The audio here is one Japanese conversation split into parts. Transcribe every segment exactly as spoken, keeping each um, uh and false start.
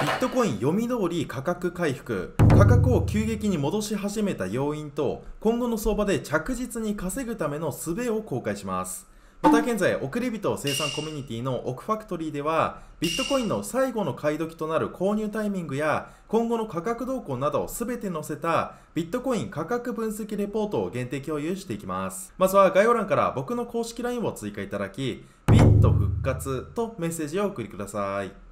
ビットコイン読み通り価格回復、価格を急激に戻し始めた要因と、今後の相場で着実に稼ぐための術を公開します。また現在、送り人生産コミュニティのオクファクトリーでは、ビットコインの最後の買い時となる購入タイミングや、今後の価格動向などを全て載せたビットコイン価格分析レポートを限定共有していきます。まずは概要欄から僕の公式 ライン を追加いただき、ビット復活とメッセージをお送りください。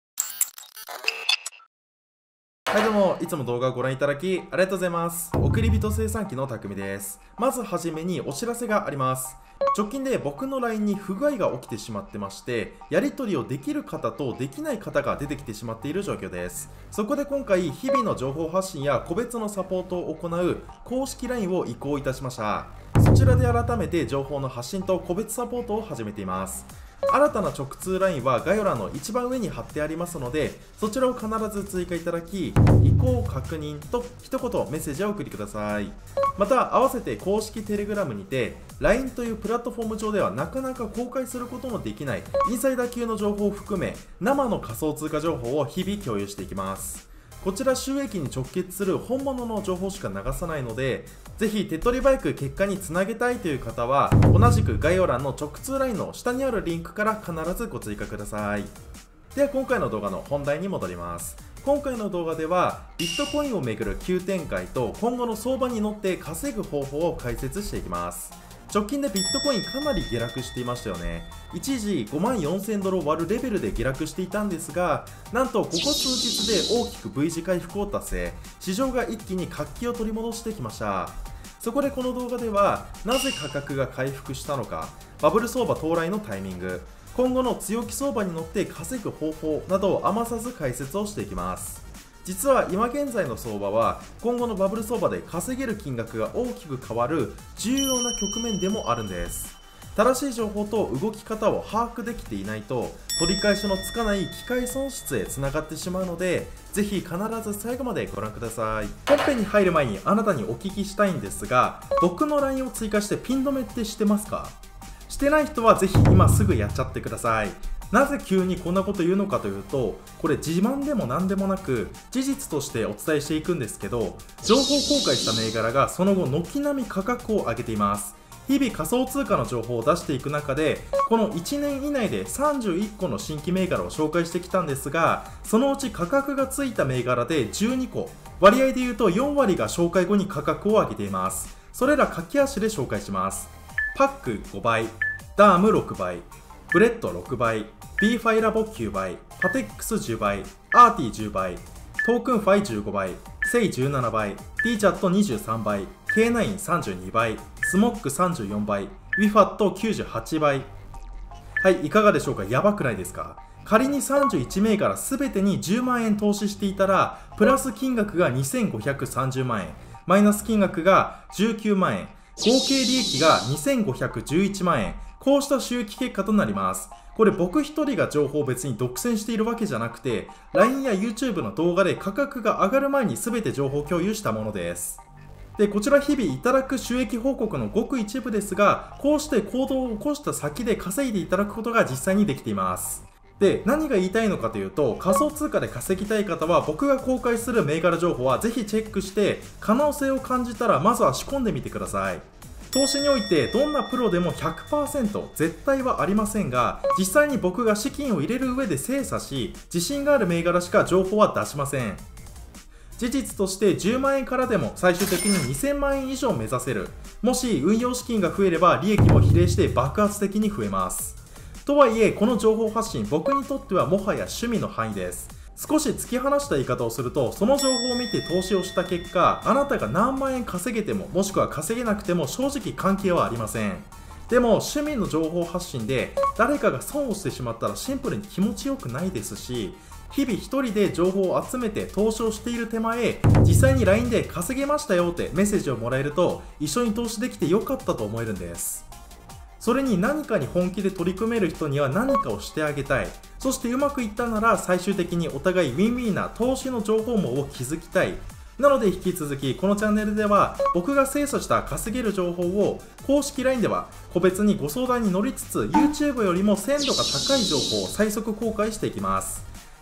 はいどうも、いつも動画をご覧いただきありがとうございます。送り人生産機のたくみです。まずはじめにお知らせがあります。直近で僕の ライン に不具合が起きてしまってまして、やり取りをできる方とできない方が出てきてしまっている状況です。そこで今回、日々の情報発信や個別のサポートを行う公式 ライン を移行いたしました。そちらで改めて情報の発信と個別サポートを始めています。新たな直通 ライン は概要欄の一番上に貼ってありますので、そちらを必ず追加いただき、移行確認と一言メッセージをお送りください。また、合わせて公式テレグラムにて、ライン というプラットフォーム上ではなかなか公開することのできないインサイダー級の情報を含め、生の仮想通貨情報を日々共有していきます。こちら収益に直結する本物の情報しか流さないので、ぜひ手っ取り早く結果につなげたいという方は、同じく概要欄の直通 ライン の下にあるリンクから必ずご追加ください。では今回の動画の本題に戻ります。今回の動画では、ビットコインをめぐる急展開と今後の相場に乗って稼ぐ方法を解説していきます。直近でビットコインかなり下落していましたよね。一時ごまんよんせんドルを割るレベルで下落していたんですが、なんとここ数日で大きく ブイ 字回復を達成、市場が一気に活気を取り戻してきました。そこでこの動画では、なぜ価格が回復したのか、バブル相場到来のタイミング、今後の強気相場に乗って稼ぐ方法などを余さず解説をしていきます。実は今現在の相場は今後のバブル相場で稼げる金額が大きく変わる重要な局面でもあるんです。正しい情報と動き方を把握できていないと取り返しのつかない機会損失へつながってしまうので、ぜひ必ず最後までご覧ください。本編に入る前にあなたにお聞きしたいんですが、僕の ライン を追加してピン止めってしてますか？してない人はぜひ今すぐやっちゃってください。なぜ急にこんなこと言うのかというと、これ自慢でも何でもなく事実としてお伝えしていくんですけど、情報公開した銘柄がその後軒並み価格を上げています。日々仮想通貨の情報を出していく中で、このいちねん以内でさんじゅういっこの新規銘柄を紹介してきたんですが、そのうち価格がついた銘柄でじゅうにこ、割合で言うとよんわりが紹介後に価格を上げています。それら駆け足で紹介します。パックごばい、ダームろくばい、ブレッドろくばい、ビーファイ ラボきゅうばい、パテックスじゅうばい、アーティじゅうばい、トークンファイじゅうごばい、セイじゅうななばい、ティーチャットにじゅうさんばい、ケーナインさんじゅうにばい、スモックさんじゅうよんばい、ウィファットきゅうじゅうはちばい。はい、いかがでしょうか？やばくないですか？仮にさんじゅういち銘柄全てにじゅうまんえん投資していたら、プラス金額がにせんごひゃくさんじゅうまんえん、マイナス金額がじゅうきゅうまんえん、合計利益がにせんごひゃくじゅういちまんえん、こうした収益結果となります。これ僕一人が情報を別に独占しているわけじゃなくて、ライン や YouTube の動画で価格が上がる前に全て情報共有したものです。で、こちら日々いただく収益報告のごく一部ですが、こうして行動を起こした先で稼いでいただくことが実際にできています。で、何が言いたいのかというと、仮想通貨で稼ぎたい方は僕が公開する銘柄情報はぜひチェックして、可能性を感じたらまずは仕込んでみてください。投資においてどんなプロでも ひゃくパーセント 絶対はありませんが、実際に僕が資金を入れる上で精査し、自信がある銘柄しか情報は出しません。事実としてじゅうまんえんからでも最終的ににせんまんえん以上目指せる。もし運用資金が増えれば利益も比例して爆発的に増えます。とはいえこの情報発信、僕にとってはもはや趣味の範囲です。少し突き放した言い方をすると、その情報を見て投資をした結果、あなたが何万円稼げてももしくは稼げなくても正直関係はありません。でも趣味の情報発信で誰かが損をしてしまったらシンプルに気持ちよくないですし、日々一人で情報を集めて投資をしている手前、実際に ライン で稼げましたよってメッセージをもらえると、一緒に投資できてよかったと思えるんです。それに何かに本気で取り組める人には何かをしてあげたい。そしてうまくいったなら最終的にお互いウィンウィンな投資の情報網を築きたい。なので引き続きこのチャンネルでは僕が精査した稼げる情報を公式 ライン では個別にご相談に乗りつつ YouTube よりも鮮度が高い情報を最速公開していきます。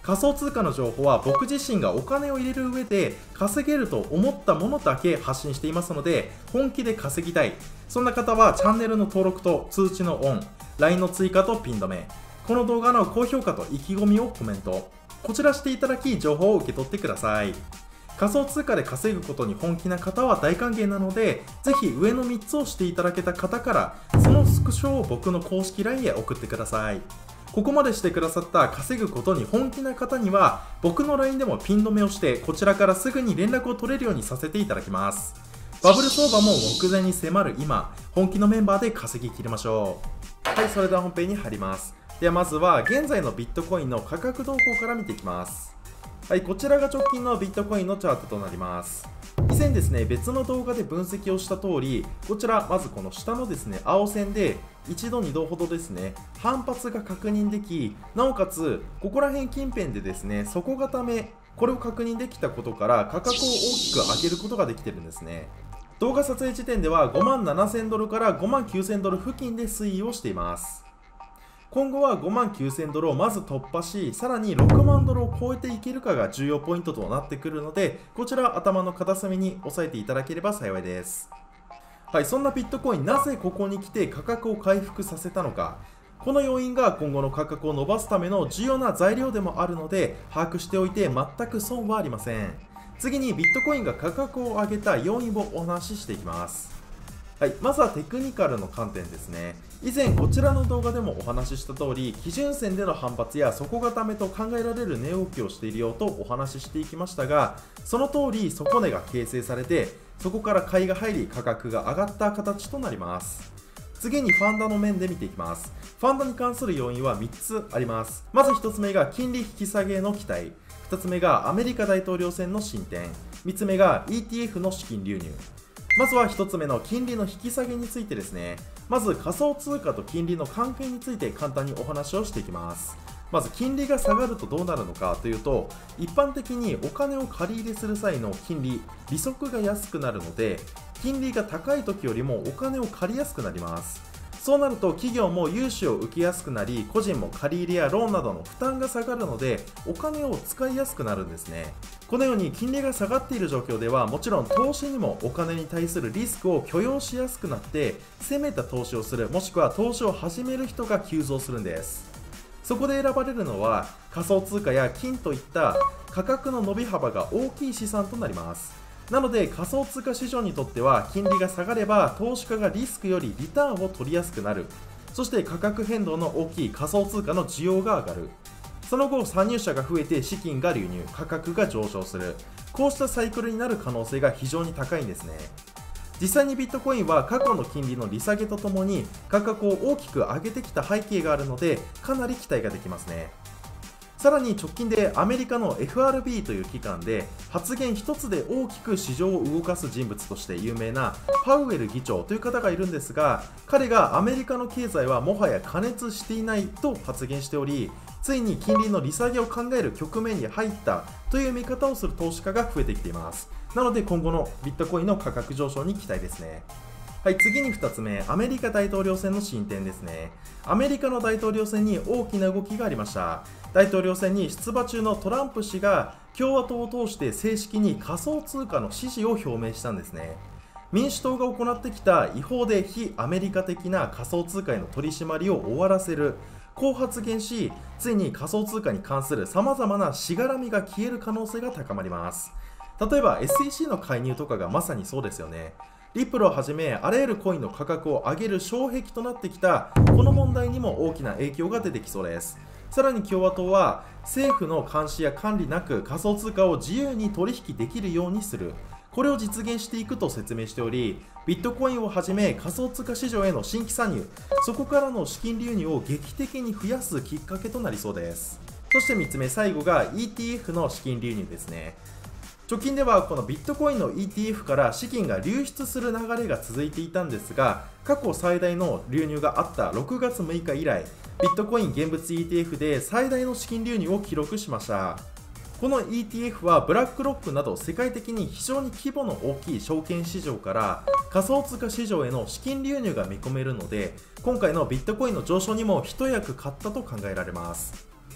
仮想通貨の情報は僕自身がお金を入れる上で稼げると思ったものだけ発信していますので、本気で稼ぎたい、そんな方はチャンネルの登録と通知のオン、ライン の追加とピン止め、この動画の高評価と意気込みをコメント、こちらしていただき情報を受け取ってください。仮想通貨で稼ぐことに本気な方は大歓迎なので、ぜひ上のみっつをしていただけた方からそのスクショを僕の公式 ライン へ送ってください。ここまでしてくださった稼ぐことに本気な方には僕の ライン でもピン止めをしてこちらからすぐに連絡を取れるようにさせていただきます。バブル相場も目前に迫る今、本気のメンバーで稼ぎ切りましょう。はい、それでは本編に入ります。ではまずは現在のビットコインの価格動向から見ていきます。はい、こちらが直近のビットコインのチャートとなります。以前ですね、別の動画で分析をした通り、こちらまずこの下のですね、青線でいちどにどほどですね、反発が確認でき、なおかつここら辺近辺でですね、底固め、これを確認できたことから価格を大きく上げることができてるんですね。動画撮影時点ではごまんななせんドルからごまんきゅうせんドル付近で推移をしています。今後はごまんきゅうせんドルをまず突破し、さらにろくまんドルを超えていけるかが重要ポイントとなってくるので、こちら頭の片隅に押さえていただければ幸いです。はい、そんなビットコイン、なぜここに来て価格を回復させたのか、この要因が今後の価格を伸ばすための重要な材料でもあるので、把握しておいて全く損はありません。次にビットコインが価格を上げた要因をお話ししていきます。はい、まずはテクニカルの観点ですね。以前こちらの動画でもお話しした通り、基準線での反発や底固めと考えられる値動きをしているよとお話ししていきましたが、その通り底値が形成されて、そこから買いが入り価格が上がった形となります。次にファンダの面で見ていきます。ファンダに関する要因はみっつあります。まずひとつめが金利引き下げの期待、ふたつめがアメリカ大統領選の進展、みっつめが イーティーエフ の資金流入。まずはひとつめの金利の引き下げについてですね。まず仮想通貨と金利の関係について簡単にお話をしていきます。まず金利が下がるとどうなるのかというと、一般的にお金を借り入れする際の金利、利息が安くなるので、金利が高い時よりもお金を借りやすくなります。そうなると企業も融資を受けやすくなり、個人も借り入れやローンなどの負担が下がるので、お金を使いやすくなるんですね。このように金利が下がっている状況では、もちろん投資にもお金に対するリスクを許容しやすくなって、攻めた投資をする、もしくは投資を始める人が急増するんです。そこで選ばれるのは仮想通貨や金といった価格の伸び幅が大きい資産となります。なので仮想通貨市場にとっては、金利が下がれば投資家がリスクよりリターンを取りやすくなる。そして価格変動の大きい仮想通貨の需要が上がる。その後参入者が増えて資金が流入、価格が上昇する。こうしたサイクルになる可能性が非常に高いんですね。実際にビットコインは過去の金利の利下げとともに価格を大きく上げてきた背景があるので、かなり期待ができますね。さらに直近でアメリカの エフアールビー という機関で発言一つで大きく市場を動かす人物として有名なパウエル議長という方がいるんですが、彼がアメリカの経済はもはや過熱していないと発言しており、ついに金利の利下げを考える局面に入ったという見方をする投資家が増えてきています。なので今後のビットコインの価格上昇に期待ですね。はい、次にふたつめ、アメリカ大統領選の進展ですね。アメリカの大統領選に大きな動きがありました。大統領選に出馬中のトランプ氏が共和党を通して正式に仮想通貨の支持を表明したんですね。民主党が行ってきた違法で非アメリカ的な仮想通貨への取り締まりを終わらせる、こう発言し、ついに仮想通貨に関する様々なしがらみが消える可能性が高まります。例えば エスイーシー の介入とかがまさにそうですよね。リップルをはじめあらゆるコインの価格を上げる障壁となってきたこの問題にも大きな影響が出てきそうです。さらに共和党は政府の監視や管理なく仮想通貨を自由に取引できるようにする、これを実現していくと説明しており、ビットコインをはじめ仮想通貨市場への新規参入、そこからの資金流入を劇的に増やすきっかけとなりそうです。そしてみっつめ、最後が イーティーエフ の資金流入ですね。直近ではこのビットコインの イーティーエフ から資金が流出する流れが続いていたんですが、過去最大の流入があったろくがつむいか以来、ビットコイン現物 イーティーエフ で最大の資金流入を記録しました。この イーティーエフ はブラックロックなど世界的に非常に規模の大きい証券市場から仮想通貨市場への資金流入が見込めるので、今回のビットコインの上昇にも一役買ったと考えられます。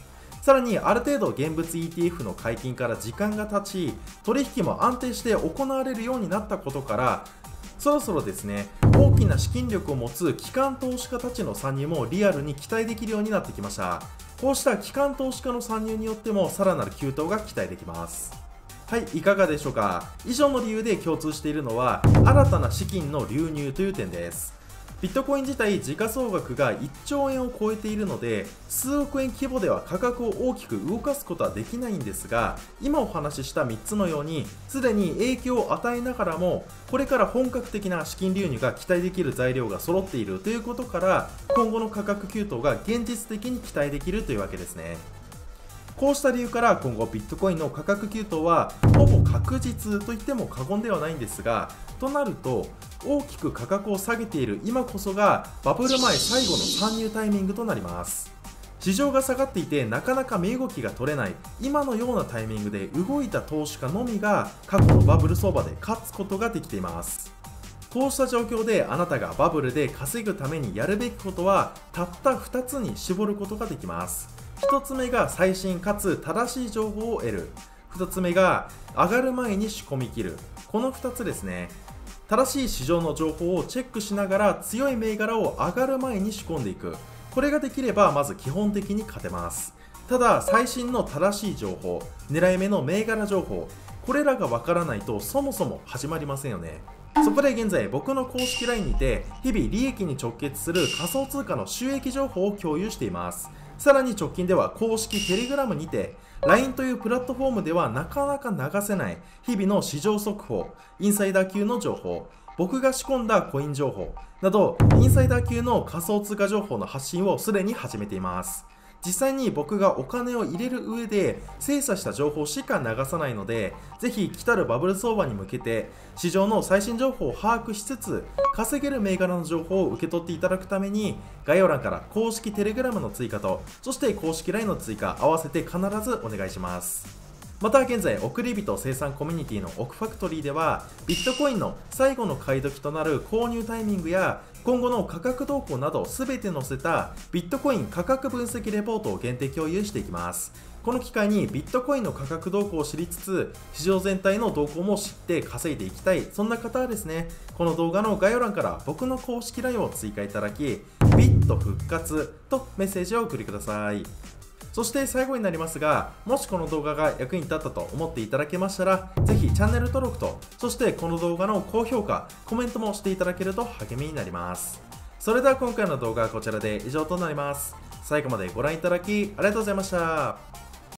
さらにある程度現物 イーティーエフ の解禁から時間が経ち、取引も安定して行われるようになったことから、そろそろですね、大きな資金力を持つ機関投資家たちの参入もリアルに期待できるようになってきました。こうした機関投資家の参入によってもさらなる急騰が期待できます。はい、いかがでしょうか。以上の理由で共通しているのは新たな資金の流入という点です。ビットコイン自体時価総額がいっちょうえんを超えているので、数億円規模では価格を大きく動かすことはできないんですが、今お話ししたみっつのようにすでに影響を与えながらも、これから本格的な資金流入が期待できる材料が揃っているということから、今後の価格急騰が現実的に期待できるというわけですね。こうした理由から今後ビットコインの価格急騰はほぼ確実と言っても過言ではないんですが、となると大きく価格を下げている今こそがバブル前最後の参入タイミングとなります。市場が下がっていてなかなか身動きが取れない今のようなタイミングで動いた投資家のみが過去のバブル相場で勝つことができています。こうした状況であなたがバブルで稼ぐためにやるべきことはたったふたつに絞ることができます。ひとつめが最新かつ正しい情報を得る。ふたつめが上がる前に仕込み切る。このふたつですね。正しい市場の情報をチェックしながら強い銘柄を上がる前に仕込んでいく。これができればまず基本的に勝てます。ただ最新の正しい情報、狙い目の銘柄情報、これらがわからないとそもそも始まりませんよね。そこで現在僕の公式 ライン にて日々利益に直結する仮想通貨の収益情報を共有しています。さらに直近では公式 テレグラム にて ライン というプラットフォームではなかなか流せない日々の市場速報、インサイダー級の情報、僕が仕込んだコイン情報などインサイダー級の仮想通貨情報の発信をすでに始めています。実際に僕がお金を入れる上で精査した情報しか流さないので、ぜひ来たるバブル相場に向けて市場の最新情報を把握しつつ稼げる銘柄の情報を受け取っていただくために、概要欄から公式 テレグラム の追加と、そして公式 ライン の追加合わせて必ずお願いします。また現在送り人生産コミュニティの奥ファクトリーではビットコインの最後の買い時となる購入タイミングや今後の価格動向など全て載せたビットコイン価格分析レポートを限定共有していきます。この機会にビットコインの価格動向を知りつつ市場全体の動向も知って稼いでいきたい、そんな方はですね、この動画の概要欄から僕の公式 ライン を追加いただきビット復活とメッセージをお送りください。そして最後になりますが、もしこの動画が役に立ったと思っていただけましたら、ぜひチャンネル登録と、そしてこの動画の高評価、コメントもしていただけると励みになります。それでは今回の動画はこちらで以上となります。最後までご覧いただきありがとうございました。